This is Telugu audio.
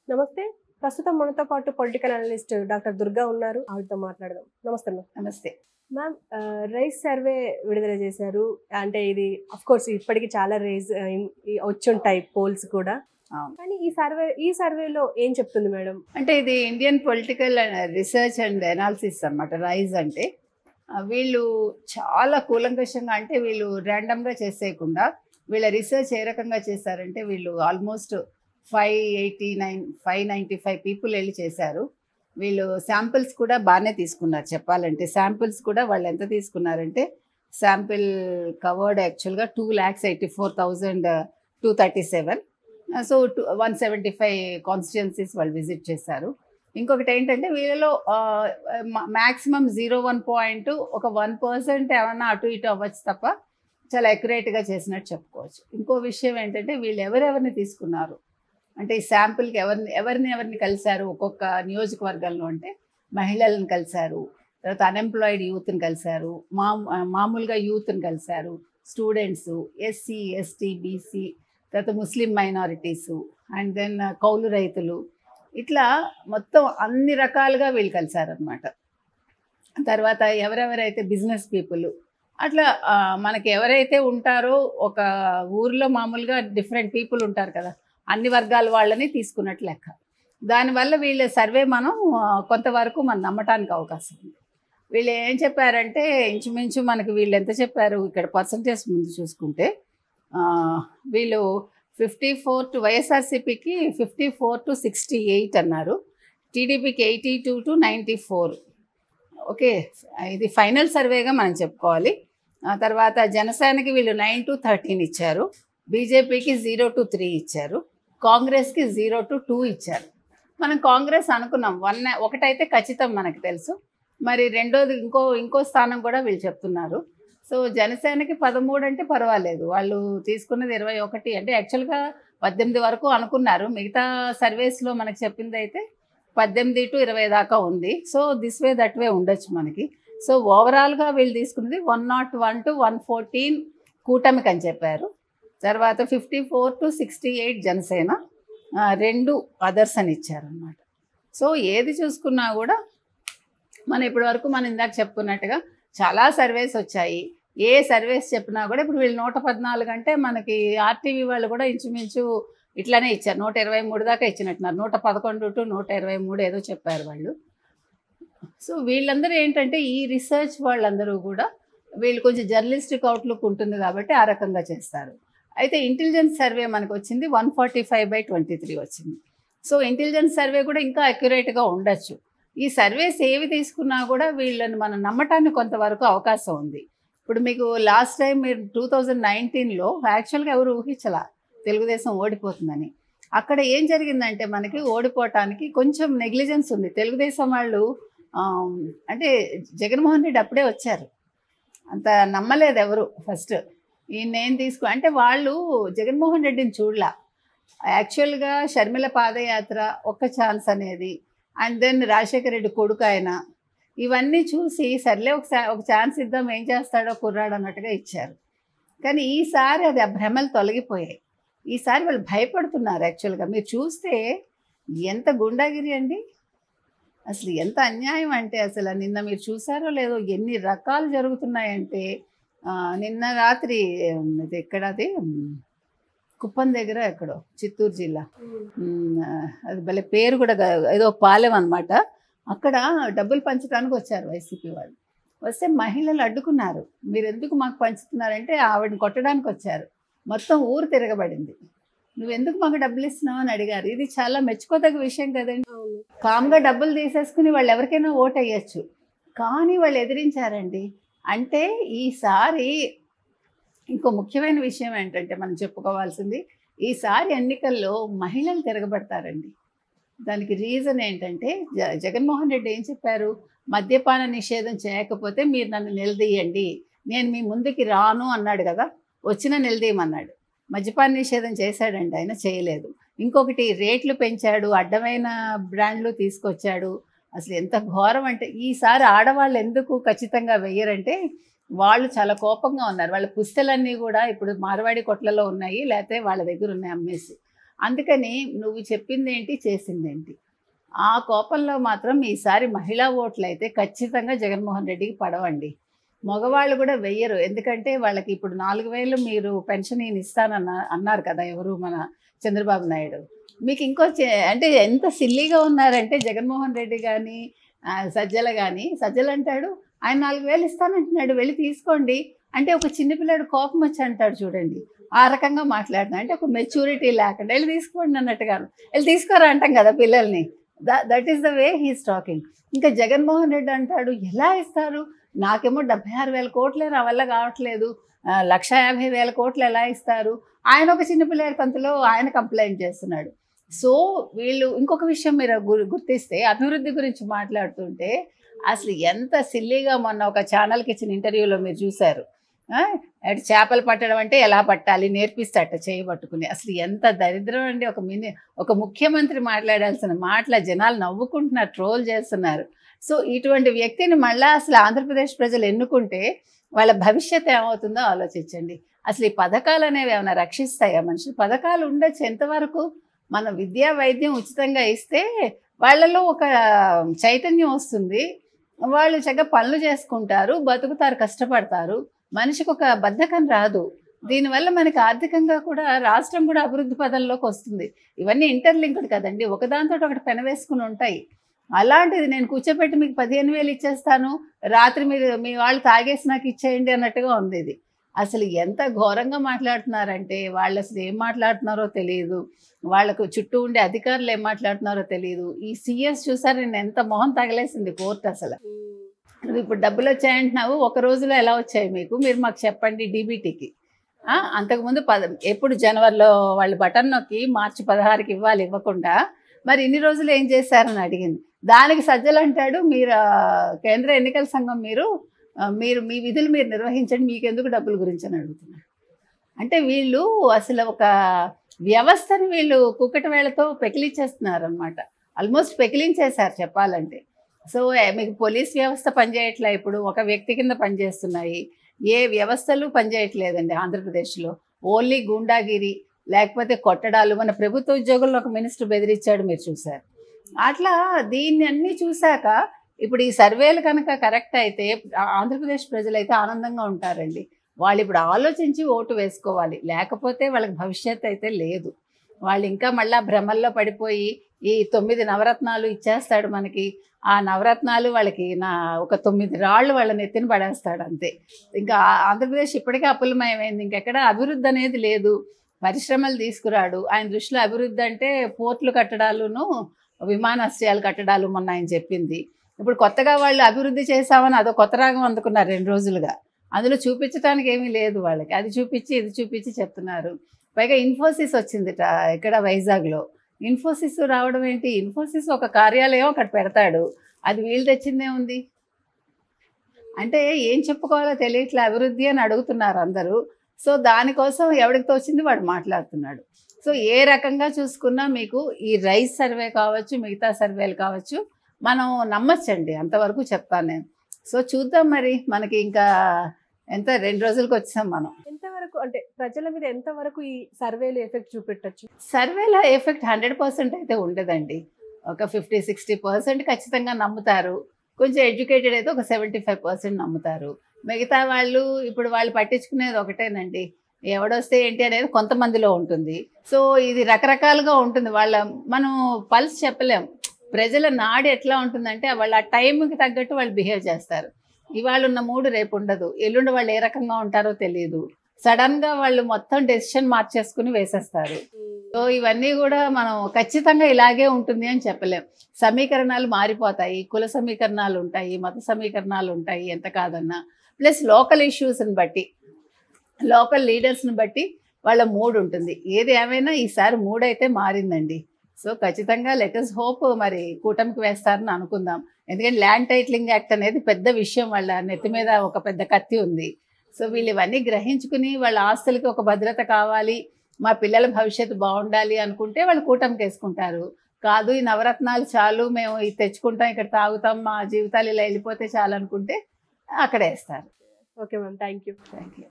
నమస్తే. ప్రస్తుతం మనతో పాటు పొలిటికల్ అనలిస్ట్ డాక్టర్ దుర్గా ఉన్నారు. ఆవిడతో మాట్లాడదాం. నమస్తే మ్యామ్. నమస్తే. మ్యామ్ రైస్ సర్వే విడుదల చేశారు. అంటే ఇది ఆఫ్‌కోర్స్ ఇప్పటికి చాలా వచ్చుంటాయి పోల్స్ కూడా. కానీ ఈ సర్వేలో ఏం చెప్తుంది మేడం? అంటే ఇది Indian political research and analysis అన్నమాట. రైజ్ అంటే వీళ్ళు చాలా కూలంకషంగా, అంటే వీళ్ళు ర్యాండమ్గా చేసేయకుండా వీళ్ళ రీసెర్చ్ ఏ రకంగా చేశారంటే వీళ్ళు ఆల్మోస్ట్ 595 పీపుల్ వెళ్ళి చేశారు. వీళ్ళు శాంపిల్స్ కూడా బాగానే తీసుకున్నారు. చెప్పాలంటే శాంపిల్స్ కూడా వాళ్ళు ఎంత తీసుకున్నారంటే శాంపిల్ కవర్డ్ యాక్చువల్గా 2,84,237. సో 175 కాన్స్టిట్యుయెన్సీస్ వాళ్ళు విజిట్ చేశారు. ఇంకొకటి ఏంటంటే వీళ్ళలో మ్యాక్సిమం 0.1 పాయింట్ ఒక 1% ఏమన్నా అటు ఇటు అవ్వచ్చు తప్ప చాలా అక్యురేట్గా చేసినట్టు చెప్పుకోవచ్చు. ఇంకో విషయం ఏంటంటే వీళ్ళు ఎవరెవరిని తీసుకున్నారు అంటే ఈ శాంపిల్కి ఎవరిని కలిశారు ఒక్కొక్క నియోజకవర్గంలో అంటే మహిళలను కలిశారు, తర్వాత అన్ఎంప్లాయిడ్ యూత్ని కలిశారు, మామూలుగా యూత్ని కలిశారు, స్టూడెంట్స్, ఎస్సీ ఎస్టీ బీసీ, తర్వాత ముస్లిం మైనారిటీసు, అండ్ దెన్ కౌలు రైతులు, ఇట్లా మొత్తం అన్ని రకాలుగా వీళ్ళు కలిశారనమాట. తర్వాత ఎవరెవరైతే బిజినెస్ పీపుల్, అట్లా మనకి ఎవరైతే ఉంటారో ఒక ఊర్లో మామూలుగా డిఫరెంట్ పీపుల్ ఉంటారు కదా, అన్ని వర్గాల వాళ్ళని తీసుకున్నట్లు లెక్క. దానివల్ల వీళ్ళ సర్వే మనం కొంతవరకు మనం నమ్మటానికి అవకాశం ఉంది. వీళ్ళు ఏం చెప్పారంటే ఇంచుమించు మనకి వీళ్ళు ఎంత చెప్పారు ఇక్కడ పర్సంటేజ్ ముందు చూసుకుంటే వీళ్ళు 54 వైఎస్ఆర్సీపీకి 54-68 అన్నారు, టీడీపీకి 82-94. ఓకే, ఇది ఫైనల్ సర్వేగా మనం చెప్పుకోవాలి. తర్వాత జనసేనకి వీళ్ళు 9-13 ఇచ్చారు, బీజేపీకి 0-3 ఇచ్చారు, కాంగ్రెస్కి 0-2 ఇచ్చారు. మనం కాంగ్రెస్ అనుకున్నాం ఒకటైతే ఖచ్చితం మనకు తెలుసు, మరి రెండోది ఇంకో స్థానం కూడా వీళ్ళు చెప్తున్నారు. సో జనసేనకి 13 అంటే పర్వాలేదు, వాళ్ళు తీసుకున్నది 21, అంటే యాక్చువల్గా 18 వరకు అనుకున్నారు. మిగతా సర్వేస్లో మనకు చెప్పింది అయితే 18-20 దాకా ఉంది. So this way that way ఉండొచ్చు మనకి. సో ఓవరాల్గా వీళ్ళు తీసుకున్నది 101-114 కూటమికి అని చెప్పారు. తర్వాత 54-68 జనసేన, 2 అదర్స్ అని ఇచ్చారనమాట. సో ఏది చూసుకున్నా కూడా మనం ఇప్పటి వరకు మనం ఇందాక చెప్పుకున్నట్టుగా చాలా సర్వేస్ వచ్చాయి. ఏ సర్వేస్ చెప్పినా కూడా ఇప్పుడు వీళ్ళు 114 అంటే మనకి ఆర్టీవీ వాళ్ళు కూడా ఇంచుమించు ఇట్లానే ఇచ్చారు, 123 దాకా ఇచ్చినట్టున్నారు, 111-123 ఏదో చెప్పారు వాళ్ళు. సో వీళ్ళందరూ ఏంటంటే ఈ రీసెర్చ్ వాళ్ళందరూ కూడా వీళ్ళు కొంచెం జర్నలిస్టిక్ అవుట్లుక్ ఉంటుంది కాబట్టి ఆ రకంగా చేస్తారు. అయితే ఇంటెలిజెన్స్ సర్వే మనకు వచ్చింది 145/23 వచ్చింది. సో ఇంటెలిజెన్స్ సర్వే కూడా ఇంకా అక్యురేట్గా ఉండొచ్చు. ఈ సర్వేస్ ఏవి తీసుకున్నా కూడా వీళ్ళని మనం నమ్మటానికి కొంతవరకు అవకాశం ఉంది. ఇప్పుడు మీకు లాస్ట్ టైం మీరు 2019లో యాక్చువల్గా ఎవరు ఊహించలా తెలుగుదేశం ఓడిపోతుందని. అక్కడ ఏం జరిగిందంటే మనకి ఓడిపోవటానికి కొంచెం నెగ్లిజెన్స్ ఉంది. తెలుగుదేశం వాళ్ళు అంటే జగన్మోహన్ రెడ్డి అప్పుడే వచ్చారు, అంత నమ్మలేదు ఎవరు ఫస్ట్. ఈయన ఏం అంటే వాళ్ళు జగన్మోహన్ రెడ్డిని చూడలా. యాక్చువల్గా షర్మిల పాదయాత్ర, ఒక్క ఛాన్స్ అనేది, అండ్ దెన్ రాజశేఖర రెడ్డి కొడుకు ఆయన, ఇవన్నీ చూసి సర్లే ఒక ఛాన్స్ ఇద్దాం, ఏం చేస్తాడో కుర్రాడు అన్నట్టుగా ఇచ్చారు. కానీ ఈసారి అది ఆ భ్రమలు తొలగిపోయాయి. ఈసారి వాళ్ళు భయపడుతున్నారు. యాక్చువల్గా మీరు చూస్తే ఎంత గుండాగిరి అండి, అసలు ఎంత అన్యాయం అంటే అసలు నిన్న మీరు చూసారో లేదో ఎన్ని రకాలు జరుగుతున్నాయంటే నిన్న రాత్రి ఇది ఎక్కడది కుప్పం దగ్గర ఎక్కడో చిత్తూరు జిల్లా, అది భలే పేరు కూడా ఏదో పాలెం అనమాట. అక్కడ డబ్బులు పంచడానికి వచ్చారు వైసీపీ వాళ్ళు. వస్తే మహిళలు అడ్డుకున్నారు, మీరు ఎందుకు మాకు పంచుతున్నారంటే ఆవిడని కొట్టడానికి వచ్చారు. మొత్తం ఊరు తిరగబడింది, నువ్వెందుకు మాకు డబ్బులు ఇస్తున్నావు అని అడిగారు. ఇది చాలా మెచ్చుకోదగ్గ విషయం కదండి. కామ్గా డబ్బులు తీసేసుకుని వాళ్ళు ఎవరికైనా ఓటు వేయచ్చు, కానీ వాళ్ళు ఎదిరించారండి. అంటే ఈసారి ఇంకో ముఖ్యమైన విషయం ఏంటంటే మనం చెప్పుకోవాల్సింది, ఈసారి ఎన్నికల్లో మహిళలు తిరగబడతారండి. దానికి రీజన్ ఏంటంటే జగన్మోహన్ రెడ్డి ఏం చెప్పారు, మద్యపాన నిషేధం చేయకపోతే మీరు నన్ను నిలదీయండి, నేను మీ ముందుకి రాను అన్నాడు కదా, వచ్చిన నిలదీయమన్నాడు. మద్యపాన నిషేధం చేశాడండి ఆయన, చేయలేదు. ఇంకొకటి రేట్లు పెంచాడు, అడ్డమైన బ్రాండ్లు తీసుకొచ్చాడు. అసలు ఎంత ఘోరం అంటే ఈసారి ఆడవాళ్ళు ఎందుకు ఖచ్చితంగా వెయ్యరంటే వాళ్ళు చాలా కోపంగా ఉన్నారు. వాళ్ళ పుస్తలన్నీ కూడా ఇప్పుడు మార్వాడి కొట్లలో ఉన్నాయి, లేకపోతే వాళ్ళ దగ్గర ఉన్నాయి అమ్మేసి. అందుకని నువ్వు చెప్పిందేంటి చేసిందేంటి ఆ కోపంలో మాత్రం ఈసారి మహిళా ఓట్లు అయితే ఖచ్చితంగా జగన్మోహన్ రెడ్డికి పడవండి. మగవాళ్ళు కూడా వెయ్యరు. ఎందుకంటే వాళ్ళకి ఇప్పుడు 4,000 మీరు పెన్షన్ అన్నారు కదా ఎవరు, మన చంద్రబాబు నాయుడు. మీకు ఇంకో అంటే ఎంత సిల్లీగా ఉన్నారంటే జగన్మోహన్ రెడ్డి కానీ సజ్జల కానీ, సజ్జల అంటాడు ఆయన 4,000 ఇస్తానంటున్నాడు, వెళ్ళి తీసుకోండి అంటే ఒక చిన్నపిల్లాడు కోపం వచ్చి అంటాడు చూడండి, ఆ రకంగా మాట్లాడుతున్నాడు. అంటే ఒక మెచ్యూరిటీ లేకుండా వెళ్ళి తీసుకోండి అన్నట్టుగా, వెళ్ళి తీసుకోరా అంటాం కదా పిల్లల్ని. That is the way he's talking. ఇంకా జగన్మోహన్ రెడ్డి అంటాడు ఎలా ఇస్తారు, నాకేమో 76,000 కోట్లే నా వల్ల కావట్లేదు, 1,50,000 కోట్లు ఎలా ఇస్తారు, ఆయన ఒక చిన్నపిల్లాడి కంతలో ఆయన కంప్లైంట్ చేస్తున్నాడు. సో వీళ్ళు ఇంకొక విషయం మీరు గుర్తిస్తే అభివృద్ధి గురించి మాట్లాడుతుంటే అసలు ఎంత సిల్లీగా మొన్న ఒక ఛానల్కి ఇచ్చిన ఇంటర్వ్యూలో మీరు చూశారు. అటు చేపలు పట్టడం అంటే ఎలా పట్టాలి నేర్పిస్తాట చేయబట్టుకుని. అసలు ఎంత దరిద్రం అండి. ఒక ముఖ్యమంత్రి మాట్లాడాల్సిన మాటల జనాలు నవ్వుకుంటున్నారు, ట్రోల్ చేస్తున్నారు. సో ఇటువంటి వ్యక్తిని మళ్ళీ అసలు ఆంధ్రప్రదేశ్ ప్రజలు ఎన్నుకుంటే వాళ్ళ భవిష్యత్తు ఏమవుతుందో ఆలోచించండి. అసలు ఈ పథకాలు అనేవి ఏమైనా రక్షిస్తాయా మనుషులు? పథకాలు ఉండొచ్చు ఎంతవరకు. మన విద్యా వైద్యం ఉచితంగా ఇస్తే వాళ్ళలో ఒక చైతన్యం వస్తుంది, వాళ్ళు చక్కగా పనులు చేసుకుంటారు, బతుకుతారు, కష్టపడతారు, మనిషికి ఒక బద్ధకం రాదు. దీనివల్ల మనకి ఆర్థికంగా కూడా రాష్ట్రం కూడా అభివృద్ధి పదంలోకి వస్తుంది. ఇవన్నీ ఇంటర్లింక్డ్ కదండి, ఒకదాంతో ఒకటి పెనవేసుకుని ఉంటాయి. అలాంటిది నేను కూర్చోబెట్టి మీకు 15,000 ఇచ్చేస్తాను, రాత్రి మీరు మీ వాళ్ళు తాగేసి నాకు ఇచ్చేయండి అన్నట్టుగా ఉంది ఇది. అసలు ఎంత ఘోరంగా మాట్లాడుతున్నారంటే వాళ్ళు అసలు ఏం మాట్లాడుతున్నారో తెలియదు, వాళ్ళకు చుట్టూ ఉండే అధికారులు ఏం మాట్లాడుతున్నారో తెలియదు. ఈ సీఎస్ చూసారు నేను ఎంత మొహం తగలేసింది కోర్టు. అసలు నువ్వు ఇప్పుడు డబ్బులు వచ్చాయంటున్నావు, ఒక రోజులో ఎలా వచ్చాయి మీకు, మీరు మాకు చెప్పండి డీబీటీకి. అంతకుముందు ఎప్పుడు జనవరిలో వాళ్ళు బటన్ నొక్కి మార్చి 16కి ఇవ్వాలి, ఇవ్వకుండా మరి ఇన్ని రోజులు ఏం చేశారని అడిగింది. దానికి సజ్జలు అంటాడు మీరు కేంద్ర ఎన్నికల సంఘం మీరు మీ విధులు మీరు నిర్వహించండి, మీకెందుకు డబ్బుల గురించి అని అడుగుతున్నారు. అంటే వీళ్ళు అసలు ఒక వ్యవస్థని వీళ్ళు కుక్కటి వేళతో పెకిలించేస్తున్నారు అనమాట. ఆల్మోస్ట్ పెకిలించేశారు చెప్పాలంటే. సో మీకు పోలీస్ వ్యవస్థ పనిచేయట్లే, ఇప్పుడు ఒక వ్యక్తి కింద పనిచేస్తున్నాయి, ఏ వ్యవస్థలు పనిచేయట్లేదండి ఆంధ్రప్రదేశ్లో. ఓన్లీ గూండాగిరి లేకపోతే కొట్టడాలు. మన ప్రభుత్వ ఉద్యోగుల్లో ఒక మినిస్టర్ బెదిరించాడు మీరు చూశారు. అట్లా దీన్ని అన్నీ చూశాక ఇప్పుడు ఈ సర్వేలు కనుక కరెక్ట్ అయితే ఆంధ్రప్రదేశ్ ప్రజలైతే ఆనందంగా ఉంటారండి. వాళ్ళు ఇప్పుడు ఆలోచించి ఓటు వేసుకోవాలి, లేకపోతే వాళ్ళకి భవిష్యత్తు అయితే లేదు. వాళ్ళు ఇంకా మళ్ళీ భ్రమల్లో పడిపోయి ఈ 9 నవరత్నాలు ఇచ్చేస్తాడు మనకి, ఆ నవరత్నాలు వాళ్ళకి ఒక 9 రాళ్ళు వాళ్ళని ఎత్తిన పడేస్తాడు అంతే. ఇంకా ఆంధ్రప్రదేశ్ ఇప్పటికే అప్పులమయమైంది, ఇంకెక్కడ అభివృద్ధి అనేది లేదు, పరిశ్రమలు తీసుకురాడు. ఆయన దృష్టిలో అభివృద్ధి అంటే పోర్టులు కట్టడాలును విమానాశ్రయాలు కట్టడాలు మొన్న ఆయన చెప్పింది. ఇప్పుడు కొత్తగా వాళ్ళు అభివృద్ధి చేసామని అదో కొత్త రాగం అందుకున్నారు 2 రోజులుగా. అందులో చూపించడానికి ఏమీ లేదు వాళ్ళకి, అది చూపించి ఇది చూపించి చెప్తున్నారు. పైగా ఇన్ఫోసిస్ వచ్చింది ఇక్కడ వైజాగ్లో. ఇన్ఫోసిస్ రావడం ఏంటి, ఇన్ఫోసిస్ ఒక కార్యాలయం అక్కడ పెడతాడు, అది వీళ్ళు తెచ్చిందే ఉంది. అంటే ఏం చెప్పుకోవాలో తెలియట్లే అభివృద్ధి అని అడుగుతున్నారు అందరూ. సో దానికోసం ఎవరికి తోచింది వాడు మాట్లాడుతున్నాడు. సో ఏ రకంగా చూసుకున్నా మీకు ఈ రైస్ సర్వే కావచ్చు, మిగతా సర్వేలు కావచ్చు, మనం నమ్మచ్చండి, అంతవరకు చెప్తాను నేను. సో చూద్దాం మరి, మనకి ఇంకా ఎంత 2 రోజులకు వచ్చాం మనం. ఎంతవరకు అంటే ప్రజల మీద ఎంతవరకు ఈ సర్వేలు ఎఫెక్ట్ చూపెట్టచ్చు? సర్వేల ఎఫెక్ట్ 100% అయితే ఉండదండి. ఒక 50-60% ఖచ్చితంగా నమ్ముతారు. కొంచెం ఎడ్యుకేటెడ్ అయితే ఒక 75% నమ్ముతారు. మిగతా వాళ్ళు ఇప్పుడు వాళ్ళు పట్టించుకునేది ఒకటేనండి, ఎవడొస్తే ఏంటి అనేది కొంతమందిలో ఉంటుంది. సో ఇది రకరకాలుగా ఉంటుంది. మనం పల్స్ చెప్పలేం. ప్రజల నాడు ఎట్లా ఉంటుందంటే వాళ్ళ ఆ టైంకి తగ్గట్టు వాళ్ళు బిహేవ్ చేస్తారు. ఇవాళ ఉన్న మూడు రేపు ఉండదు, ఎల్లుండి వాళ్ళు ఏ రకంగా ఉంటారో తెలియదు. సడన్గా వాళ్ళు మొత్తం డెసిషన్ మార్చేసుకుని వేసేస్తారు. సో ఇవన్నీ కూడా మనం ఖచ్చితంగా ఇలాగే ఉంటుంది అని చెప్పలేం. సమీకరణాలు మారిపోతాయి, కుల సమీకరణాలు ఉంటాయి, మత సమీకరణాలు ఉంటాయి, ఎంత కాదన్నా. ప్లస్ లోకల్ ఇష్యూస్ని బట్టి, లోకల్ లీడర్స్ని బట్టి వాళ్ళ మూడ్ ఉంటుంది. ఏది ఏమైనా ఈసారి మూడ్ అయితే మారిందండి. సో ఖచ్చితంగా లెటస్ హోప్ మరి కూటమికి వేస్తారని అనుకుందాం. ఎందుకంటే ల్యాండ్ టైటిలింగ్ యాక్ట్ అనేది పెద్ద విషయం, వాళ్ళ నెత్తి మీద ఒక పెద్ద కత్తి ఉంది. సో వీళ్ళు ఇవన్నీ గ్రహించుకుని వాళ్ళ ఆస్తులకి ఒక భద్రత కావాలి, మా పిల్లల భవిష్యత్తు బాగుండాలి అనుకుంటే వాళ్ళు కూటమికి వేసుకుంటారు. కాదు ఈ నవరత్నాలు చాలు, మేము ఇది తెచ్చుకుంటాం, ఇక్కడ తాగుతాం, మా జీవితాలు ఇలా వెళ్ళిపోతే చాలు అనుకుంటే అక్కడ వేస్తారు. Okay ma'am, thank you.